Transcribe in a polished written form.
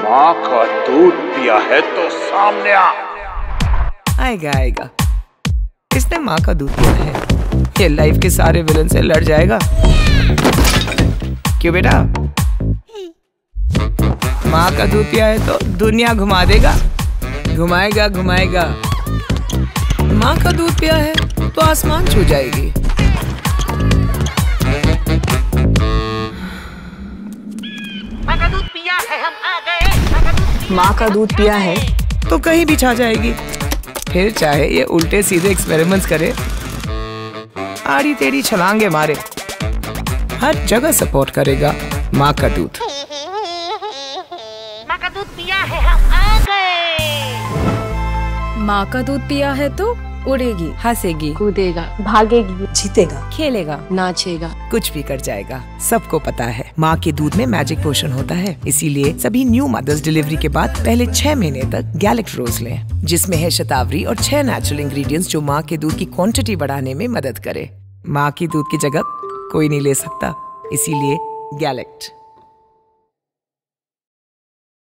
माँ का दूध पिया है तो सामने आ। आएगा आएगा, इसने माँ का दूध पिया है, ये लाइफ के सारे विलन से लड़ जाएगा। क्यों बेटा? माँ का दूध पिया है तो दुनिया घुमा देगा, घुमाएगा घुमाएगा। माँ का दूध पिया है तो आसमान छू जाएगी। माँ का दूध पिया है, हम आ गए। माँ का दूध पिया है तो कहीं भी छा जाएगी। फिर चाहे ये उल्टे सीधे एक्सपेरिमेंट्स करे, आड़ी टेढ़ी छलांगे मारे, हर जगह सपोर्ट करेगा माँ का दूध। माँ का दूध पिया है, हम आ गए। माँ का दूध पिया है तो उड़ेगी, हंसेगी, कूदेगा, भागेगी, जीतेगा, खेलेगा, नाचेगा, कुछ भी कर जाएगा। सबको पता है माँ के दूध में मैजिक पोशन होता है, इसीलिए सभी न्यू मदर्स डिलीवरी के बाद पहले 6 महीने तक गैलेक्ट रोज लें, जिसमें है शतावरी और 6 नेचुरल इंग्रेडिएंट्स जो माँ के दूध की क्वांटिटी बढ़ाने में मदद करे। माँ की दूध की जगह कोई नहीं ले सकता, इसीलिए गैलेक्ट।